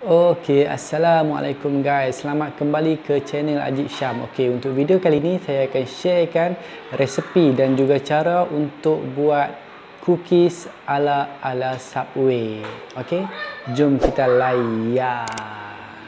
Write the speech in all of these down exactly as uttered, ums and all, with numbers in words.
Okey, Assalamualaikum guys. Selamat kembali ke channel Ajib Syam. Okey, untuk video kali ini saya akan sharekan resepi dan juga cara untuk buat cookies ala ala Subway. Okey, jom kita layan.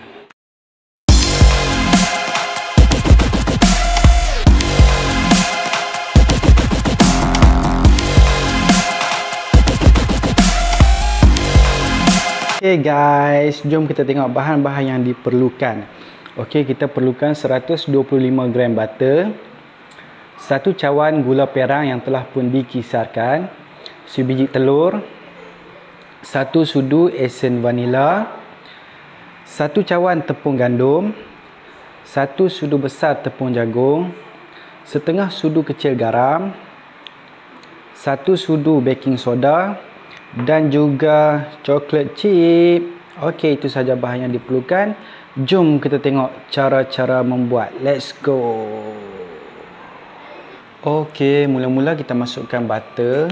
Okay guys, jom kita tengok bahan-bahan yang diperlukan. Okey, kita perlukan seratus dua puluh lima gram butter, satu cawan gula perang yang telah pun dikisarkan, sebiji telur, satu sudu esen vanila, satu cawan tepung gandum, satu sudu besar tepung jagung, setengah sudu kecil garam, satu sudu baking soda, dan juga coklat chip. Okey, itu sahaja bahan yang diperlukan. Jom kita tengok cara-cara membuat. Let's go. Okey, mula-mula kita masukkan butter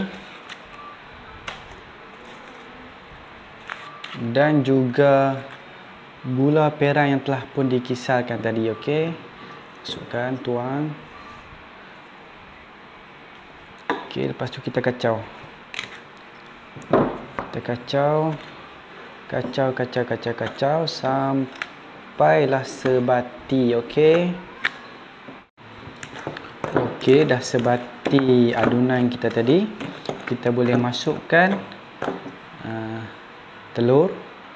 dan juga gula perang yang telah pun dikisarkan tadi. Okey, masukkan, tuang. Okey, lepas tu kita kacau. Kita kacau, kacau, kacau, kacau, kacau sampailah sebati. Okey. Okey, dah sebati adunan kita tadi. Kita boleh masukkan uh, telur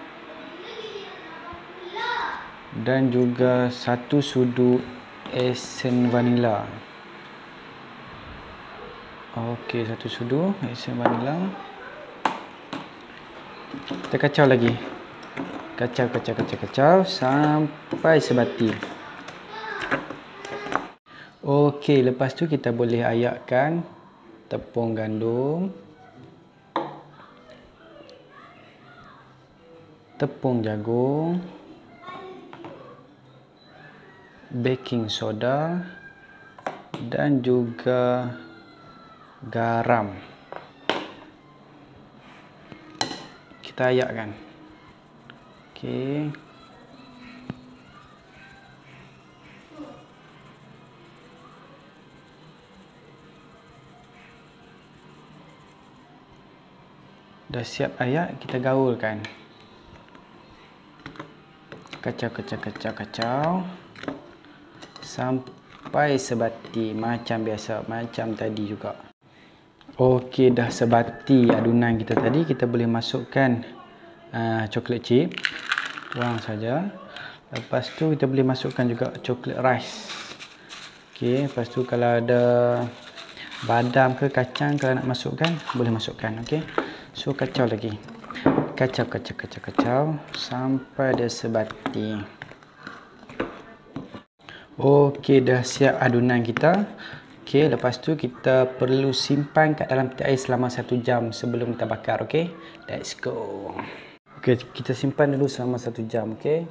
dan juga satu sudu esen vanila. Okey, satu sudu esen vanila. Kita kacau lagi. Kacau, kacau, kacau, kacau sampai sebati. Okey, lepas tu kita boleh ayakkan tepung gandum, tepung jagung, baking soda dan juga garam. Kita ayakkan. Okey. Dah siap ayak, kita gaulkan. Kacau, kacau, kacau, kacau sampai sebati macam biasa, macam tadi juga. Okey, dah sebati adunan kita tadi. Kita boleh masukkan uh, coklat chip. Tuang saja. Lepas tu kita boleh masukkan juga coklat rice. Okey, lepas tu kalau ada badam ke kacang kalau nak masukkan, boleh masukkan. Okey. So kacau lagi. Kacau, kacau, kacau, kacau sampai dia sebati. Okey, dah siap adunan kita. Okey, lepas tu kita perlu simpan kat dalam peti air selama satu jam sebelum kita bakar. Okey, let's go. Okey, kita simpan dulu selama satu jam. Okey.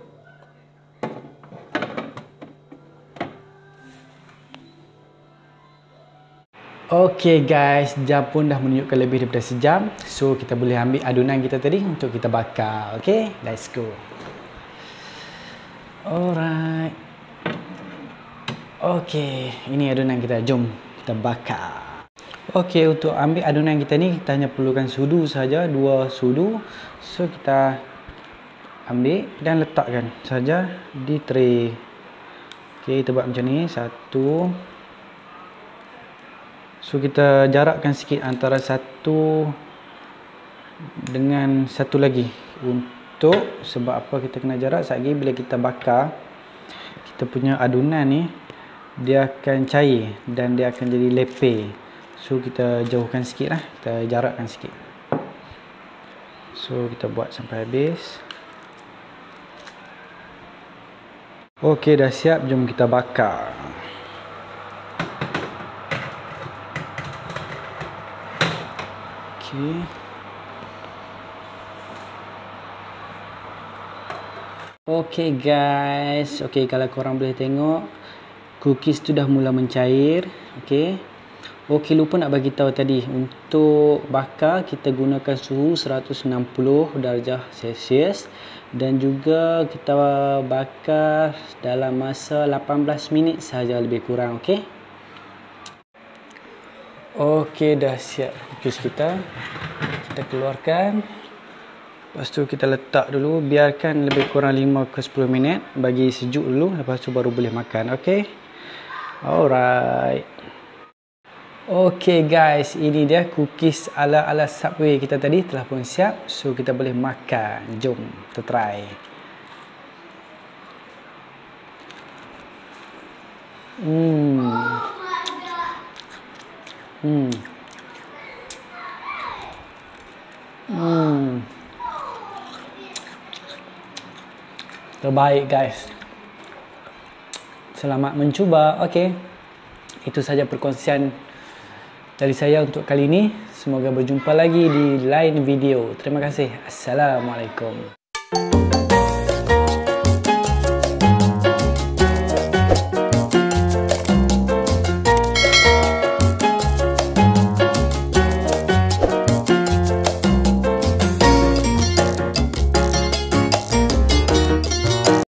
Okey guys, jam pun dah menunjukkan lebih daripada sejam. So kita boleh ambil adunan kita tadi untuk kita bakar. Okey, let's go. Alright. Okey, ini adunan kita. Jom kita bakar. Okey, untuk ambil adunan kita ni kita hanya perlukan sudu saja, dua sudu. So kita ambil dan letakkan saja di tray. Okey, kita buat macam ni, satu. So kita jarakkan sikit antara satu dengan satu lagi. Untuk sebab apa kita kena jarak? Sekejap lagi bila kita bakar, kita punya adunan ni dia akan cair dan dia akan jadi lepeh. So kita jauhkan sikit lah, kita jarakkan sikit. So kita buat sampai habis. Okey, dah siap, jom kita bakar. Okey. Okey guys, okey kalau korang boleh tengok, cookies tu dah mula mencair. Okey. Okey, lupa nak bagi tahu tadi, untuk bakar kita gunakan suhu seratus enam puluh darjah Celsius dan juga kita bakar dalam masa lapan belas minit sahaja lebih kurang. Okey. Okey, dah siap cookies kita. Kita keluarkan. Lepas tu kita letak dulu, biarkan lebih kurang lima ke sepuluh minit, bagi sejuk dulu, lepas tu baru boleh makan. Okey. Alright. Okey guys, ini dia cookies ala-ala Subway kita tadi telah pun siap. So kita boleh makan. Jom kita try. Hmm. Hmm. Hmm. Terbaik guys. Selamat mencuba. Okey. Itu saja perkongsian dari saya untuk kali ini. Semoga berjumpa lagi di lain video. Terima kasih. Assalamualaikum.